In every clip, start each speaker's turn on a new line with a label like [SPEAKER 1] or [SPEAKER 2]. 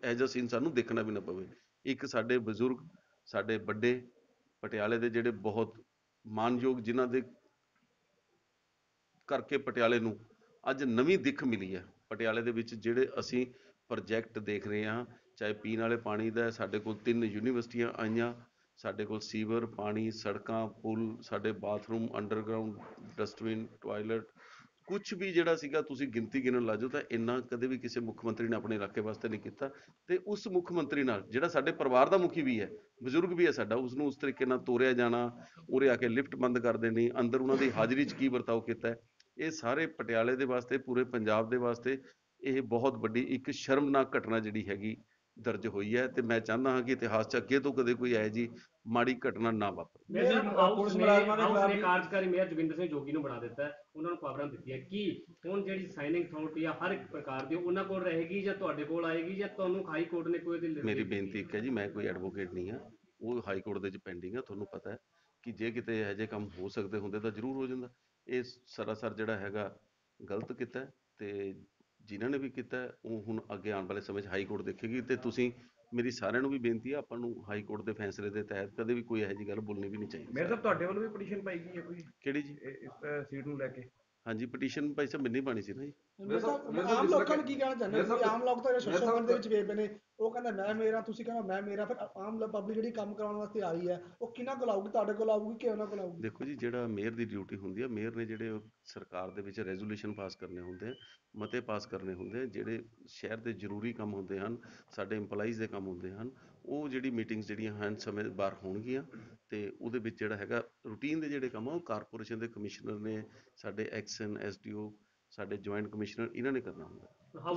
[SPEAKER 1] ਇਹੋ ਜਿਹਾ ਸੀਨ ਸਾਨੂੰ ਦੇਖਣਾ ਵੀ ਨਾ ਪਵੇ। ਇੱਕ ਸਾਡੇ ਬਜ਼ੁਰਗ, ਸਾਡੇ ਵੱਡੇ ਪਟਿਆਲੇ ਦੇ ਜਿਹੜੇ ਬਹੁਤ ਮਾਨਯੋਗ, ਜਿਨ੍ਹਾਂ ਦੇ ਕਰਕੇ ਪਟਿਆਲੇ ਨੂੰ ਅੱਜ ਨਵੀਂ ਦਿੱਖ ਮਿਲੀ ਹੈ। ਪਟਿਆਲੇ ਦੇ ਵਿੱਚ ਜਿਹੜੇ ਅਸੀਂ ਪ੍ਰੋਜੈਕਟ ਦੇਖ ਰਹੇ ਹਾਂ, ਚਾਹੇ ਪੀਣ ਵਾਲੇ ਪਾਣੀ ਦਾ, ਸਾਡੇ ਕੋਲ 3 ਯੂਨੀਵਰਸਿਟੀਆਂ ਆਈਆਂ, ਸਾਡੇ ਕੋਲ ਸੀਵਰ, ਪਾਣੀ, ਸੜਕਾਂ, ਪੁਲ, ਸਾਡੇ ਬਾਥਰੂਮ, ਅੰਡਰਗਰਾਊਂਡ, ਡਸਟਬਿਨ, ਟੋਇਲਟ, ਕੁਛ ਵੀ ਜਿਹੜਾ ਸੀਗਾ ਤੁਸੀਂ ਗਿਣਤੀ ਗਿਣਨ ਲੱਗ ਜਾਓ ਤਾਂ ਇੰਨਾ ਕਦੇ ਵੀ ਕਿਸੇ ਮੁੱਖ ਮੰਤਰੀ ਨੇ ਆਪਣੇ ਇਲਾਕੇ ਵਾਸਤੇ ਨਹੀਂ ਕੀਤਾ। ਤੇ ਉਸ ਮੁੱਖ ਮੰਤਰੀ ਨਾਲ ਜਿਹੜਾ ਸਾਡੇ ਪਰਿਵਾਰ ਦਾ ਮੁਖੀ ਵੀ ਹੈ, ਬਜ਼ੁਰਗ ਵੀ ਹੈ ਸਾਡਾ, ਉਸਨੂੰ ਉਸ ਤਰੀਕੇ ਨਾਲ ਤੋਰਿਆ ਜਾਣਾ, ਉਰੇ ਆ ਕੇ ਲਿਫਟ ਬੰਦ ਕਰ ਦੇਣੀ, ਅੰਦਰ ਉਹਨਾਂ ਦੀ ਹਾਜ਼ਰੀ 'ਚ ਕੀ ਵਰਤਾਓ ਕੀਤਾ ਹੈ, ਇਹ ਸਾਰੇ ਪਟਿਆਲੇ ਦੇ ਵਾਸਤੇ, ਪੂਰੇ ਪੰਜਾਬ ਦੇ ਵਾਸਤੇ ਇਹ ਬਹੁਤ ਵੱਡੀ ਇੱਕ ਸ਼ਰਮਨਾਕ ਘਟਨਾ ਜਿਹੜੀ ਹੈਗੀ ਦਰਜ ਹੋਈ ਹੈ। ਤੇ ਮੈਂ ਚਾਹੁੰਦਾ ਹਾਂ ਕਿ ਇਤਿਹਾਸ 'ਚ ਅੱਗੇ ਤੋਂ ਕਦੇ ਕੋਈ ਇਹੋ ਜਿਹੀ ਮਾੜੀ ਘਟਨਾ ਨਾ ਵਾਪਰੇ।
[SPEAKER 2] ਪੁਲਿਸ ਮੁਲਾਜ਼ਮਾਂ ਨੇ ਕਾਰਜਕਾਰੀ ਮੇਅਰ ਜੋਗਿੰਦਰ ਸਿੰਘ ਜੋਗੀ ਨੂੰ ਬਣਾ ਦਿੱਤਾ ਹੈ, ਉਹਨਾਂ ਨੂੰ ਪਾਵਰਾਂ ਦਿੱਤੀਆਂ। ਕੀ ਹੁਣ ਜਿਹੜੀ ਸਾਈਨਿੰਗ ਅਥਾਰਟੀ ਆ ਹਰ ਇੱਕ ਪ੍ਰਕਾਰ ਦੀ ਉਹਨਾਂ ਕੋਲ ਰਹੇਗੀ ਜਾਂ ਤੁਹਾਡੇ ਕੋਲ ਆਏਗੀ, ਜਾਂ ਤੁਹਾਨੂੰ ਹਾਈ ਕੋਰਟ ਨੇ ਕੋਈ
[SPEAKER 1] ਮੇਰੀ ਬੇਨਤੀ ਇੱਕ ਹੈ ਜੀ, ਮੈਂ ਕੋਈ ਐਡਵੋਕੇਟ ਨਹੀਂ ਹਾਂ, ਉਹ ਹਾਈ ਕੋਰਟ ਦੇ 'ਚ ਪੈਂਡਿੰਗ ਆ। ਤੁਹਾਨੂੰ ਪਤਾ ਹੈ ਕਿ ਜੇ ਕਿਤੇ ਇਹੋ ਜਿਹੇ ਕੰਮ ਹੋ ਸਕਦੇ ਹੁੰਦੇ ਤਾਂ ਜ਼ਰੂਰ ਹੋ ਜਾਂਦਾ। ਇਹ ਸਰਾਸਰ ਜਿਹੜਾ ਹੈਗਾ ਗਲਤ ਕੀਤਾ, ਤੇ ਜਿਨ੍ਹਾਂ ਨੇ ਵੀ ਕੀਤਾ ਉਹ ਹੁਣ ਅੱਗੇ ਆਉਣ ਵਾਲੇ ਸਮੇਂ 'ਚ ਹਾਈ ਕੋਰਟ ਦੇਖੇਗੀ। ਤੇ ਤੁਸੀਂ, ਮੇਰੀ ਸਾਰਿਆਂ ਨੂੰ ਵੀ ਬੇਨਤੀ ਹੈ, ਆਪਾਂ ਨੂੰ ਹਾਈ ਕੋਰਟ ਦੇ ਫੈਸਲੇ ਦੇ ਤਹਿਤ ਕਦੇ ਵੀ ਕੋਈ ਇਹੋ ਜਿਹੀ ਗੱਲ ਬੋਲਣੀ ਵੀ ਨਹੀਂ ਚਾਹੀਦੀ।
[SPEAKER 3] ਮੇਰੇ ਸਾਹਿਬ ਤੁਹਾਡੇ ਵੱਲੋਂ ਵੀ ਪਟੀਸ਼ਨ ਪਾਈ ਗਈ ਹੈ ਕੋਈ
[SPEAKER 1] ਕਿਹੜੀ ਜੀ?
[SPEAKER 3] ਇਸ ਸੀਟ ਨੂੰ ਲੈ ਕੇ?
[SPEAKER 1] ਹਾਂਜੀ, ਪਟੀਸ਼ਨ ਭਾਈ ਸਾਹਿਬ ਮੈਨੂੰ ਪਾਣੀ ਸੀ ਨਾ ਜੀ।
[SPEAKER 4] ਆਮ ਲੋਕਾਂ ਨੂੰ ਕੀ ਕਹਿਣਾ ਚਾਹੁੰਦੇ ਹੋ? ਆਮ ਲੋਕ ਤਾਂ ਸ਼ੋਸ਼ਣ ਦੇ ਵਿੱਚ ਗਏ ਪਏ ਨੇ, ਉਹ ਕਹਿੰਦਾ ਮੈਂ ਮੇਰਾ, ਤੁਸੀਂ ਕਹਿੰਦਾ ਮੈਂ ਮੇਰਾ, ਫਿਰ ਆਮ ਪਬਲਿਕ ਜਿਹੜੀ ਕੰਮ ਕਰਾਉਣ ਵਾਸਤੇ ਆ ਰਹੀ ਹੈ ਉਹ ਕਿਹਨਾਂ ਕੋਲ ਆਊਗੀ? ਤੁਹਾਡੇ ਕੋਲ ਆਊਗੀ ਕਿ ਉਹਨਾਂ ਕੋਲ ਆਊਗੀ?
[SPEAKER 1] ਦੇਖੋ ਜੀ, ਜਿਹੜਾ ਮੇਅਰ ਦੀ ਡਿਊਟੀ ਹੁੰਦੀ ਹੈ, ਮੇਅਰ ਨੇ ਜਿਹੜੇ ਸਰਕਾਰ ਦੇ ਵਿੱਚ ਰੈਜ਼ੋਲੂਸ਼ਨ ਪਾਸ ਕਰਨੇ ਹੁੰਦੇ, ਮਤੇ ਪਾਸ ਕਰਨੇ ਹੁੰਦੇ, ਜਿਹੜੇ ਸ਼ਹਿਰ ਦੇ ਜ਼ਰੂਰੀ ਕੰਮ ਹੁੰਦੇ ਹਨ, ਸਾਡੇ ਇੰਪਲਾਈਜ਼ ਦੇ ਕੰਮ ਹੁੰਦੇ ਹਨ, ਉਹ ਜਿਹੜੀ ਮੀਟਿੰਗਸ ਜਿਹੜੀਆਂ ਹਨ ਸਮੇਂ ਬਾਹਰ ਹੋਣਗੀਆਂ। ਤੇ ਉਹਦੇ ਵਿੱਚ ਜਿਹੜਾ ਹੈਗਾ ਰੂਟੀਨ ਦੇ ਜਿਹੜੇ ਕੰਮ ਆ ਉਹ ਕਾਰਪੋਰੇਸ਼ਨ ਦੇ ਕਮਿਸ਼ਨਰ ਨੇ, ਸਾਡੇ ਐਕਸ਼ਨ ਐਸਡੀਓ, ਸਾਡੇ ਜੁਆਇੰਟ ਕਮਿਸ਼ਨਰ, ਇਹਨਾਂ ਨੇ ਕਰਨਾ ਹੁੰਦਾ।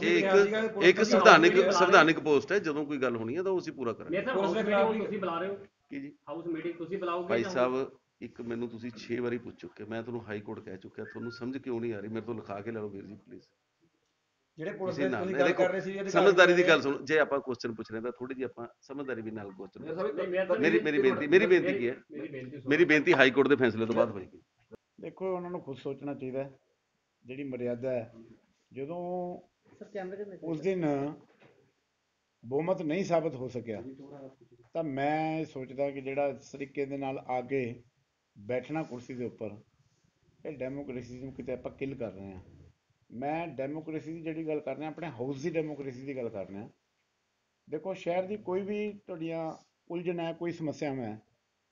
[SPEAKER 1] ਇਹ ਇੱਕ ਸੰਵਿਧਾਨਿਕ ਪੋਸਟ ਹੈ, ਜਦੋਂ ਕੋਈ ਗੱਲ ਹੋਣੀ ਹੈ ਤਾਂ ਉਹ ਅਸੀਂ ਪੂਰਾ ਕਰਾਂਗੇ।
[SPEAKER 2] ਤੁਸੀਂ ਬੁਲਾ ਰਹੇ ਹੋ
[SPEAKER 1] ਕੀ ਜੀ?
[SPEAKER 2] ਹਾਊਸ ਮੀਟਿੰਗ ਤੁਸੀਂ ਬੁਲਾਓਗੇ
[SPEAKER 1] ਭਾਈ ਸਾਹਿਬ, ਇੱਕ ਮੈਨੂੰ ਤੁਸੀਂ 6 ਵਾਰੀ ਪੁੱਛ ਚੁੱਕੇ, ਮੈਂ ਤੁਹਾਨੂੰ ਹਾਈ ਕੋਰਟ ਕਹਿ ਚੁੱਕਿਆ, ਤੁਹਾਨੂੰ ਸਮਝ ਕਿਉਂ ਨਹੀਂ ਆ ਰਹੀ? ਮੇਰੇ ਤੋਂ ਲਿਖਾ ਕੇ ਲੈ ਲਓ ਵੀਰ ਜੀ ਪਲੀਜ਼।
[SPEAKER 3] ਜਿਹੜੇ ਪੁਲਿਸ ਦੇ ਤੁਸੀਂ ਗੱਲ ਕਰ ਰਹੇ ਸੀ,
[SPEAKER 1] ਸਮਝਦਾਰੀ ਦੀ ਗੱਲ ਸੁਣੋ। ਜੇ ਆਪਾਂ ਕੁਐਸਚਨ ਪੁੱਛ ਰਹੇ ਤਾਂ ਥੋੜੀ ਜਿਹੀ ਆਪਾਂ ਸਮਝਦਾਰੀ ਵੀ ਨਾਲ ਕੁਐਸਚਨ। ਮੇਰੀ ਬੇਨਤੀ ਕੀ ਹੈ? ਮੇਰੀ ਬੇਨਤੀ ਹਾਈ ਕੋਰਟ ਦੇ ਫੈਸਲੇ ਤੋਂ ਬਾਅਦ ਹੋਏਗੀ।
[SPEAKER 5] ਦੇਖੋ, ਉਹਨਾਂ ਨੂੰ ਖੁਦ ਸੋਚਣਾ ਚਾਹੀਦਾ ਜਿਹੜੀ ਮਰਿਆਦਾ ਹੈ। ਜਦੋਂ ਉਸ ਦਿਨ ਬਹੁਮਤ ਨਹੀਂ ਸਾਬਤ ਹੋ ਸਕਿਆ ਤਾਂ ਮੈਂ ਸੋਚਦਾ ਕਿ ਜਿਹੜਾ ਇਸ ਤਰੀਕੇ ਦੇ ਨਾਲ ਆ ਕੇ ਬੈਠਣਾ ਕੁਰਸੀ ਦੇ ਉੱਪਰ, ਇਹ ਡੈਮੋਕ੍ਰੇਸੀ ਨੂੰ ਕਿਤੇ ਆਪਾਂ ਕਿਲ ਕਰ ਰਹੇ ਹਾਂ। ਮੈਂ ਡੈਮੋਕ੍ਰੇਸੀ ਦੀ ਜਿਹੜੀ ਗੱਲ ਕਰ ਰਿਹਾ, ਆਪਣੇ ਹਾਊਸ ਦੀ ਡੈਮੋਕ੍ਰੇਸੀ ਦੀ ਗੱਲ ਕਰ ਰਿਹਾ। ਦੇਖੋ, ਸ਼ਹਿਰ ਦੀ ਕੋਈ ਵੀ ਤੁਹਾਡੀਆਂ ਉਲਝਣ ਹੈ, ਕੋਈ ਸਮੱਸਿਆਵਾਂ ਹੈ,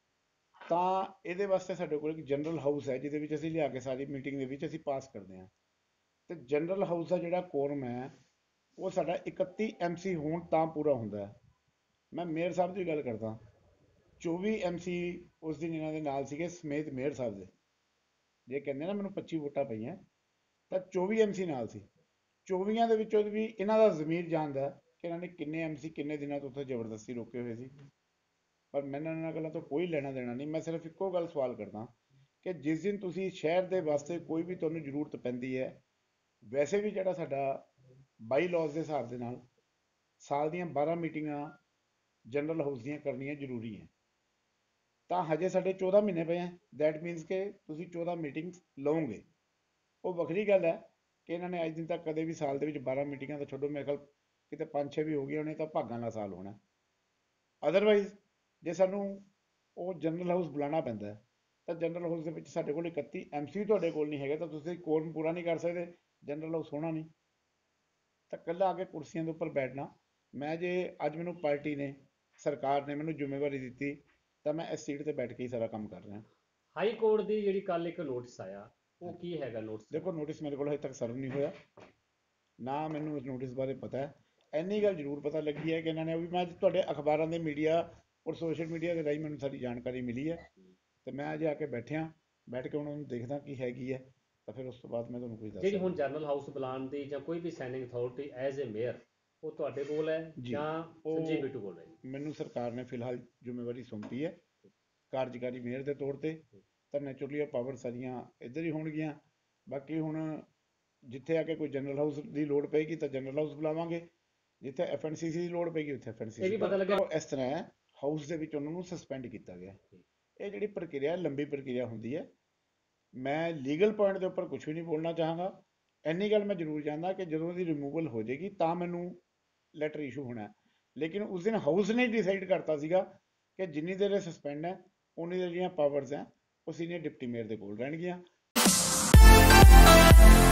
[SPEAKER 5] ਤਾਂ ਇਹਦੇ ਵਾਸਤੇ ਸਾਡੇ ਕੋਲ ਇੱਕ ਜਨਰਲ ਹਾਊਸ ਹੈ, ਜਿਹਦੇ ਵਿੱਚ ਅਸੀਂ ਲਿਆ ਕੇ ਸਾਰੀ ਮੀਟਿੰਗ ਦੇ ਵਿੱਚ ਅਸੀਂ ਪਾਸ ਕਰਦੇ ਹਾਂ। ਅਤੇ ਜਨਰਲ ਹਾਊਸ ਦਾ ਜਿਹੜਾ ਕੋਰਮ ਹੈ ਉਹ ਸਾਡਾ 31 MC ਹੋਣ ਤਾਂ ਪੂਰਾ ਹੁੰਦਾ ਹੈ। ਮੈਂ ਮੇਅਰ ਸਾਹਿਬ ਦੀ ਗੱਲ ਕਰਦਾ, 24 MC ਉਸ ਦਿਨ ਇਹਨਾਂ ਦੇ ਨਾਲ ਸੀਗੇ, ਸਮੇਤ ਮੇਅਰ ਸਾਹਿਬ ਦੇ। ਜੇ ਕਹਿੰਦੇ ਨਾ ਮੈਨੂੰ 25 ਵੋਟਾਂ ਪਈਆਂ, ਤਾਂ 24 MC ਨਾਲ ਸੀ। 24 ਦੇ ਵਿੱਚੋਂ ਵੀ ਇਹਨਾਂ ਦਾ ਜ਼ਮੀਰ ਜਾਣਦਾ ਕਿ ਇਹਨਾਂ ਨੇ ਕਿੰਨੇ MC ਕਿੰਨੇ ਦਿਨਾਂ ਤੋਂ ਉੱਥੇ ਜ਼ਬਰਦਸਤੀ ਰੋਕੇ ਹੋਏ ਸੀ। ਪਰ ਮੈਨੂੰ ਇਹਨਾਂ ਗੱਲਾਂ ਤੋਂ ਕੋਈ ਲੈਣਾ ਦੇਣਾ ਨਹੀਂ। ਮੈਂ ਸਿਰਫ ਇੱਕੋ ਗੱਲ ਸਵਾਲ ਕਰਦਾ ਕਿ ਜਿਸ ਦਿਨ ਤੁਸੀਂ ਸ਼ਹਿਰ ਦੇ ਵਾਸਤੇ ਕੋਈ ਵੀ ਤੁਹਾਨੂੰ ਜ਼ਰੂਰਤ ਪੈਂਦੀ ਹੈ, ਵੈਸੇ ਵੀ ਜਿਹੜਾ ਸਾਡਾ ਬਾਈ ਲਾਜ਼ ਦੇ ਹਿਸਾਬ ਦੇ ਨਾਲ ਸਾਲ ਦੀਆਂ 12 ਮੀਟਿੰਗਾਂ ਜਨਰਲ ਹਾਊਸ ਦੀਆਂ ਕਰਨੀਆਂ ਜ਼ਰੂਰੀ ਹੈ, ਤਾਂ ਹਜੇ ਸਾਡੇ 14 ਮਹੀਨੇ ਪਏ ਹੈ। ਦੈਟ ਮੀਨਸ ਕਿ ਤੁਸੀਂ 14 ਮੀਟਿੰਗਸ ਲਓਗੇ। ਉਹ ਵੱਖਰੀ ਗੱਲ ਹੈ ਕਿ ਇਹਨਾਂ ਨੇ ਅੱਜ ਦਿਨ ਤੱਕ ਕਦੇ ਵੀ ਸਾਲ ਦੇ ਵਿੱਚ 12 ਮੀਟਿੰਗਾਂ ਤਾਂ ਛੱਡੋ, ਮੇਰੇ ਖਿਆਲ ਕਿਤੇ 5-6 ਵੀ ਹੋ ਗਈਆਂ ਹੋਣੇ, ਤਾਂ ਭਾਗਾਂ ਦਾ ਸਾਲ ਹੋਣਾ। ਅਦਰਵਾਈਜ਼ ਜੇ ਸਾਨੂੰ ਉਹ ਜਨਰਲ ਹਾਊਸ ਬੁਲਾਉਣਾ ਪੈਂਦਾ ਤਾਂ ਜਨਰਲ ਹਾਊਸ ਦੇ ਵਿੱਚ ਸਾਡੇ ਕੋਲ 31 MC ਤੁਹਾਡੇ ਕੋਲ ਨਹੀਂ ਹੈਗੇ, ਤਾਂ ਤੁਸੀਂ ਕੋਰਮ ਪੂਰਾ ਨਹੀਂ ਕਰ ਸਕਦੇ, ਜਨਰਲ ਹਾਊਸ ਹੋਣਾ ਨਹੀਂ। ਤਾਂ ਇਕੱਲਾ ਆ ਕੇ ਕੁਰਸੀਆਂ ਦੇ ਉੱਪਰ ਬੈਠਣਾ, ਮੈਂ ਜੇ ਅੱਜ ਮੈਨੂੰ ਪਾਰਟੀ ਨੇ, ਸਰਕਾਰ ਨੇ ਮੈਨੂੰ ਜ਼ਿੰਮੇਵਾਰੀ ਦਿੱਤੀ ਤਾਂ ਮੈਂ ਇਸ ਸੀਟ 'ਤੇ ਬੈਠ ਕੇ ਹੀ ਸਾਰਾ ਕੰਮ ਕਰ ਰਿਹਾ।
[SPEAKER 2] ਹਾਈ ਕੋਰਟ ਦੀ ਜਿਹੜੀ ਕੱਲ ਇੱਕ ਨੋਟਿਸ ਆਇਆ, ਉਹ ਕੀ ਹੈਗਾ ਨੋਟਿਸ?
[SPEAKER 5] ਦੇਖੋ, ਨੋਟਿਸ ਮੇਰੇ ਕੋਲ ਹਜੇ ਤੱਕ ਸਰਵ ਨਹੀਂ ਹੋਇਆ, ਨਾ ਮੈਨੂੰ ਉਸ ਨੋਟਿਸ ਬਾਰੇ ਪਤਾ ਹੈ। ਇੰਨੀ ਗੱਲ ਜ਼ਰੂਰ ਪਤਾ ਲੱਗੀ ਹੈ ਕਿ ਇਹਨਾਂ ਨੇ ਵੀ, ਮੈਂ ਤੁਹਾਡੇ ਅਖਬਾਰਾਂ ਦੇ ਮੀਡੀਆ ਔਰ ਸੋਸ਼ਲ ਮੀਡੀਆ ਦੇ ਰਾਹੀਂ ਮੈਨੂੰ ਸਾਰੀ ਜਾਣਕਾਰੀ ਮਿਲੀ ਹੈ, ਅਤੇ ਮੈਂ ਅੱਜ ਆ ਕੇ ਬੈਠ ਕੇ ਉਹਨਾਂ ਨੂੰ ਦੇਖਦਾ ਕੀ ਹੈਗੀ ਹੈ, ਤਾਂ ਫਿਰ ਉਸ ਤੋਂ ਬਾਅਦ ਮੈਂ ਤੁਹਾਨੂੰ ਕੋਈ ਦੱਸ।
[SPEAKER 2] ਜਿਹੜੀ ਹੁਣ ਜਨਰਲ ਹਾਊਸ ਬੁਲਾਉਣ ਦੀ ਜਾਂ ਕੋਈ ਵੀ signing authority as a mayor, ਉਹ ਤੁਹਾਡੇ ਕੋਲ ਹੈ ਜਾਂ ਸੰਜੀਵ ਬਿੱਟੂ ਕੋਲ ਹੈ?
[SPEAKER 5] ਮੈਨੂੰ ਸਰਕਾਰ ਨੇ ਫਿਲਹਾਲ ਜ਼ਿੰਮੇਵਾਰੀ ਸੌਂਪੀ ਹੈ ਕਾਰਜਕਾਰੀ ਮੇਅਰ ਦੇ ਤੌਰ 'ਤੇ, ਤਾਂ ਨੈਚੁਰਲੀ ਪਾਵਰ ਸਾਰੀਆਂ ਇੱਧਰ ਹੀ ਹੋਣਗੀਆਂ। ਬਾਕੀ ਹੁਣ ਜਿੱਥੇ ਆ ਕੇ ਕੋਈ ਜਨਰਲ ਹਾਊਸ ਦੀ ਲੋੜ ਪਏਗੀ ਤਾਂ ਜਨਰਲ ਹਾਊਸ ਬੁਲਾਵਾਂਗੇ, ਜਿੱਥੇ FNCC ਦੀ ਲੋੜ ਪਏਗੀ ਉੱਥੇ FNCC।
[SPEAKER 2] ਇਹ ਵੀ ਪਤਾ ਲੱਗਾ
[SPEAKER 5] ਇਸ ਤਰ੍ਹਾਂ ਹੈ, ਹਾਊਸ ਦੇ ਵਿੱਚ ਉਹਨਾਂ ਨੂੰ ਸਸਪੈਂਡ ਕੀਤਾ ਗਿਆ। ਇਹ ਜਿਹੜੀ ਪ੍ਰਕਿਰਿਆ ਲੰਬੀ ਪ੍ਰਕਿਰਿਆ ਹੁੰਦੀ ਹੈ। ਮੈਂ ਲੀਗਲ ਪੁਆਇੰਟ ਦੇ ਉੱਪਰ ਕੁਛ ਵੀ ਨਹੀਂ ਬੋਲਣਾ ਚਾਹਾਂਗਾ। ਇੰਨੀ ਗੱਲ ਮੈਂ ਜ਼ਰੂਰ ਜਾਣਦਾ ਕਿ ਜਦੋਂ ਇਹਦੀ ਰਿਮੂਵਲ ਹੋ ਜਾਏਗੀ ਤਾਂ ਮੈਨੂੰ ਲੈਟਰ ਇਸ਼ੂ ਹੋਣਾ, ਲੇਕਿਨ ਉਸ ਦਿਨ ਹਾਊਸ ਨੇ ਡਿਸਾਈਡ ਕਰਤਾ ਸੀਗਾ ਕਿ ਜਿੰਨੀ ਦੇਰ ਇਹ ਸਸਪੈਂਡ ਹੈ ਉਨੀ ਦੇਰ ਜਿਹੜੀਆਂ ਪਾਵਰਸ ਹੈ ਉਹ ਸੀਨੀਅਰ ਡਿਪਟੀ ਮੇਅਰ ਦੇ ਕੋਲ ਰਹਿਣਗੀਆਂ।